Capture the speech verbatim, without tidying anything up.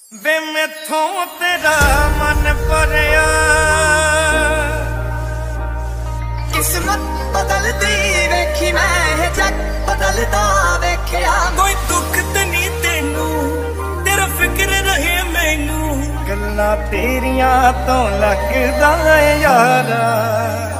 वे मैथों तेरा मन भरिया किस्मत बदलती वेखी मैं जग बदलता वेख्या कोई दुख ते नहीं तेनू तेरा फिक्र रहे मैनू गल्लां तेरियां तो लगदा यारा।